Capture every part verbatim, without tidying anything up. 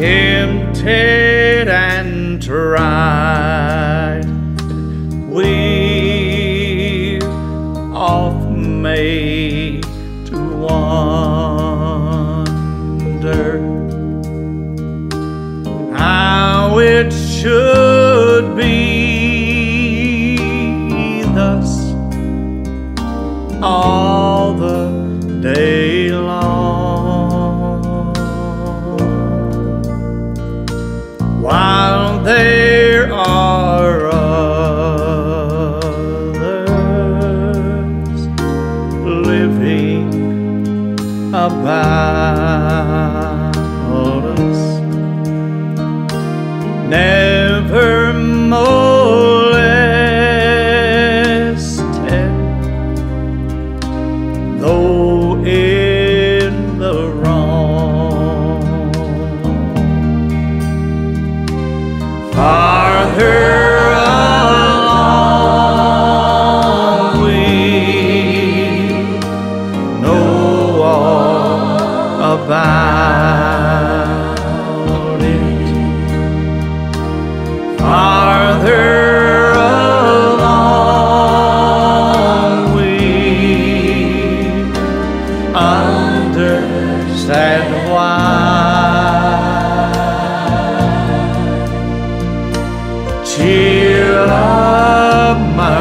tempted and tried, we've oft made to wonder how it should be thus all the day long, while there are others living about us, never molested, though in the wrong. Farther along we know all about it. Farther along we understand why. Cheer up, my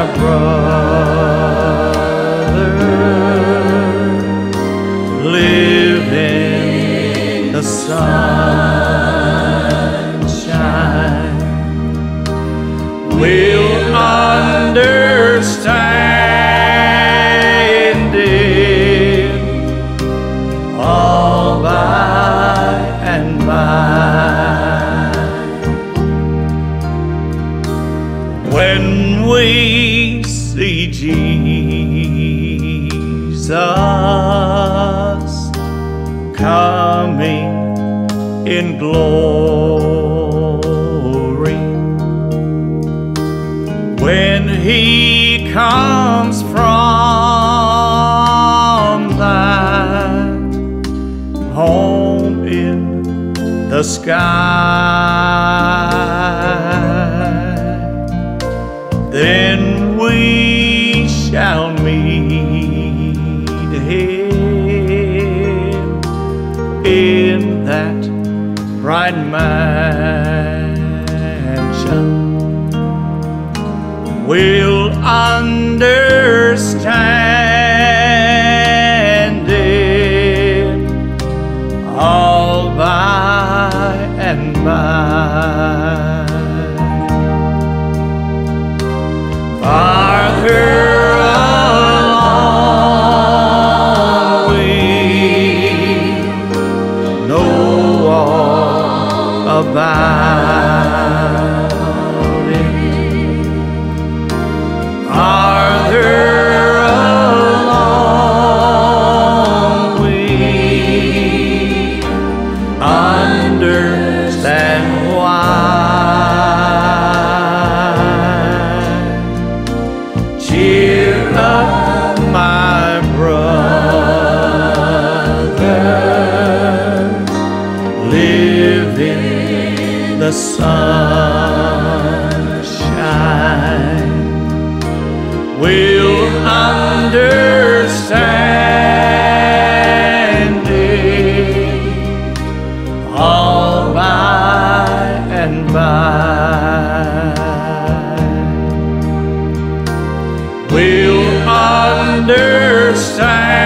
brother, live in the sunshine. We'll understand it all by and by, when we see Jesus coming in glory. When he comes from that home in the sky, then we shall meet him in that bright mansion. We'll understand it all by and by. Farther along we know all about it. Farther along we understand why. Cheer up, my brother, live in the sunshine. We'll understand it all by and by. We'll understand